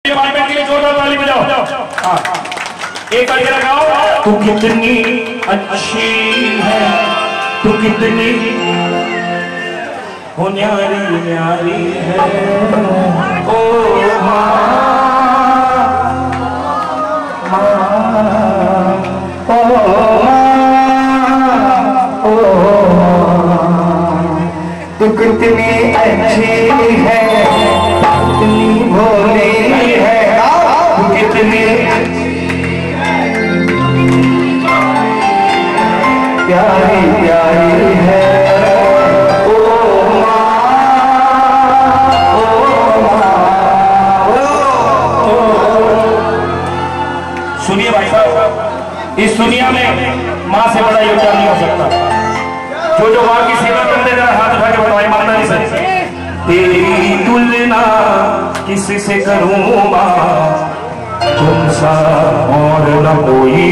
Department के लिए जोरदार ताली बजाओ। एक बार लगाओ। तू कितनी अच्छी है, तू कितनी हो न्यारी न्यारी है, ओ माँ ओ तू कितनी अच्छी है, कितनी भोली है, तू कितनी प्यारी प्यारी है, ओ माँ ओ माँ। सुनिए भाई साहब, इस दुनिया में माँ से बड़ा योगदान नहीं हो सकता। जो माँ की सेवा करते हैं हाथ उठा के बताए ईमानदारी से। तेरी तुलना किससे करूँ माँ, तुमसा और न कोई।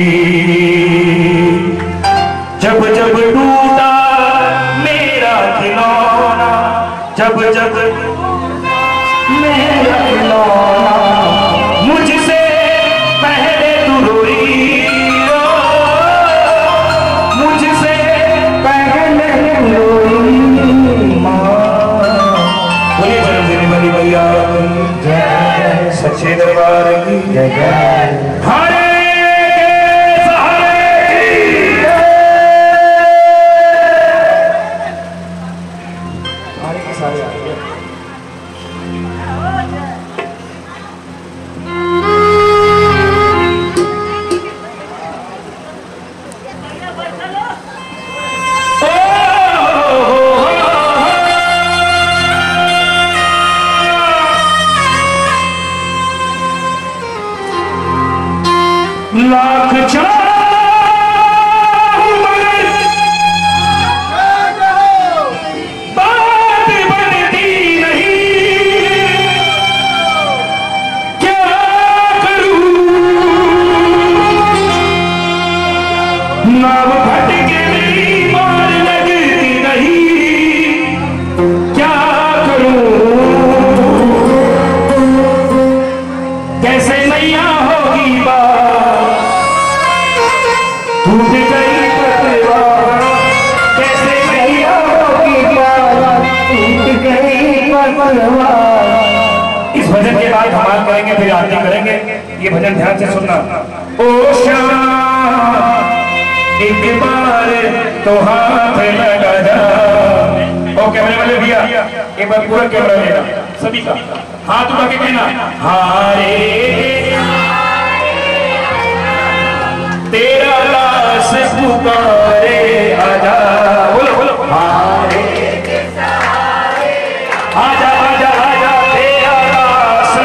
जब जब टूटा मेरा खिलौना, जब जब मेरा खिलौना, मुझसे पहले तू रोई, मुझसे पहले रोई माँ। बोलिए जन्म देने वाली भैया जय, सच्चे दरबार की जय। हरे लाख बात बनती नहीं, क्या करूं नाव भटके मेरी मार लगती नहीं, क्या करूं कैसे नैया होगी बात, टूट गई पतवार, कैसे नैया होगी बात, टूट गई पतवार। इस भजन के बाद धमाल करेंगे, फिर आरती करेंगे। ये भजन ध्यान से सुनना। ओ श्याम एक बार तो हाथ लगा जा। ओ कैमरे वाले भैया एक बार पूरा कैमरा लेना, सभी का हाथ उठा के कहना, हारे तेरा दास पुकारे आजा। बोलो बोलो, हारे आजा आजा आजा तेरा दास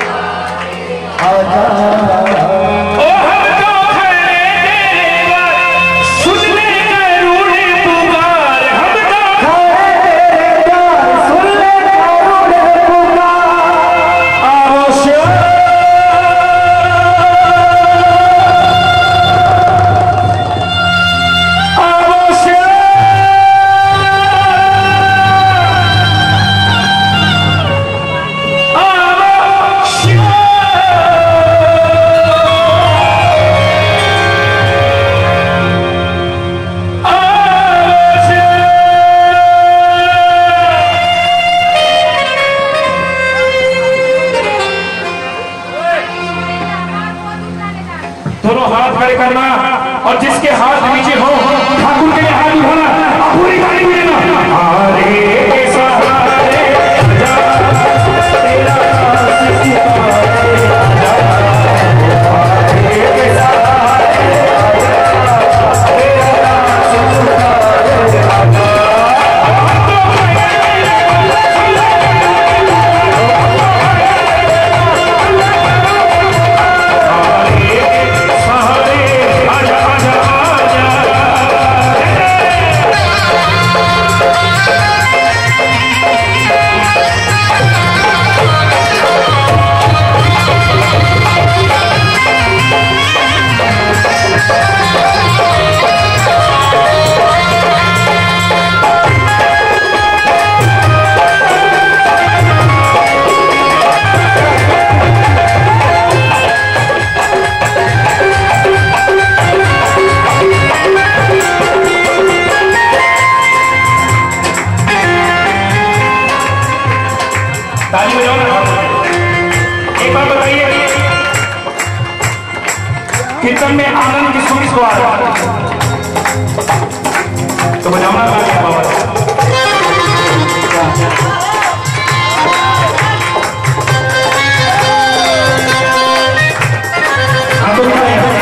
आजा। ओ हम तो खड़े तेरे द्वार, सुन ले करुण पुकार, हम तो खड़े तेरे द्वार, सुन ले करुण पुकार। आओ श्याम दोनों हाथ खड़े करना, और जिसके हाथ नीचे हो ठाकुर के लिए हाथ उठाना, पूरी ताली देना। हारे सहारे जा तेरा कीर्तन में आनंद की सुर इसको आ रहा है, तो बजाना गा दिया बाबा। हाँ तो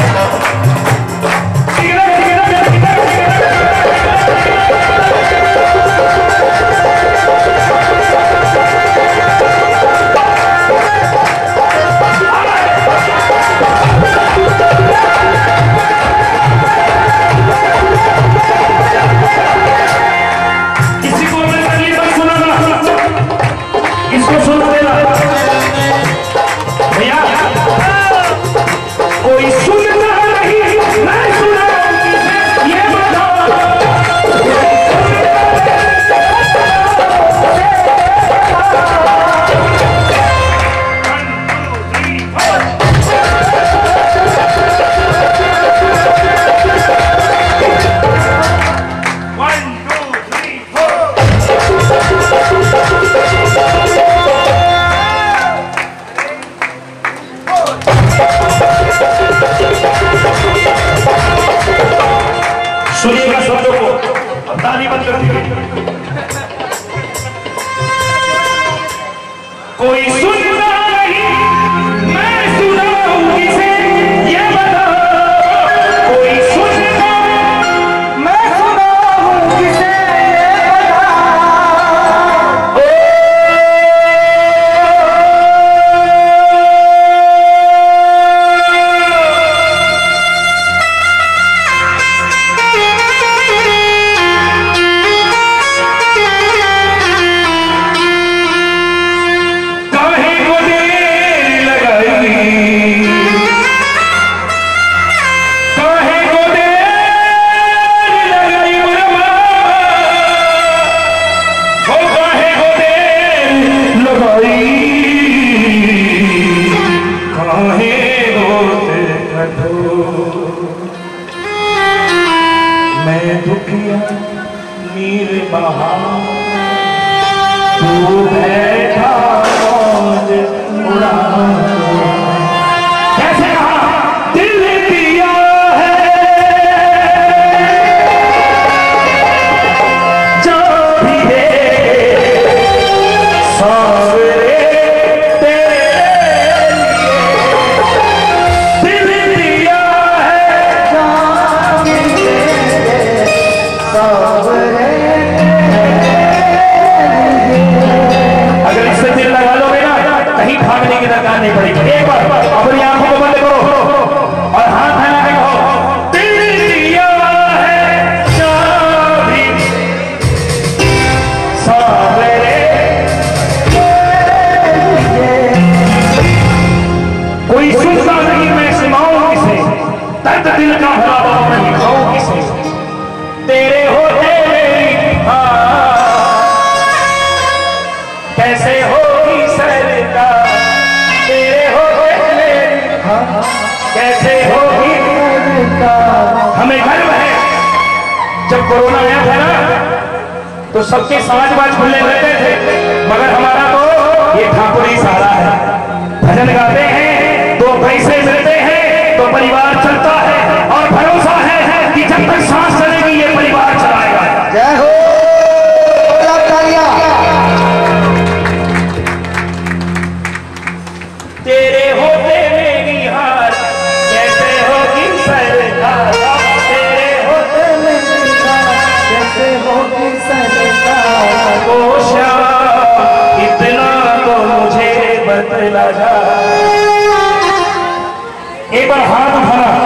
सुनिएगा शब्दों को, ताली बंद कर दीजिए। कोई सुनता नहीं, मैं सुनाऊं किसे ये बताओ। कोई सुनता, मैं सुनाऊं किसे ये बताओ। मैं दुखिया नीर बहा, तू बैठा मौज उड़ा। कैसे कहा दिल दिया है जो भी है सावरे तेरे लिए। दिल दिया है जो भी है सावरे। अगर इससे दिल लगा लोगे ना, कहीं भागने की दरकार नहीं पड़ेगी। एक बार अपनी आंखों को बंद करो और हाथ फैला के कहो, दिल दिया है चाबी सावरे। कोई सुनता नहीं, मैं सुनाऊं किसे, दर्द दिल का भरा मैं लिखाऊं किसे। तेरे होते कैसे होगी सरदा, तेरे होते कैसे होगी सरदा। हमें गर्व है, जब कोरोना आया था ना तो सबके समाजवाद खुले रहते थे, मगर हमारा तो ये ठाकुरी सहारा है। भजन गाते हैं तो पैसे मिलते हैं तो परिवार चलता है, और भरोसा है कि जब तक सांस चलेगी ये परिवार चलाएगा। जय हो। तेरे होते मेरी हार कैसे होगी सरकार, तेरे होते मेरी हार कैसे होगी सरकार। कोशा इतना तो मुझे बतला जा। एक बार हाथ उठाना।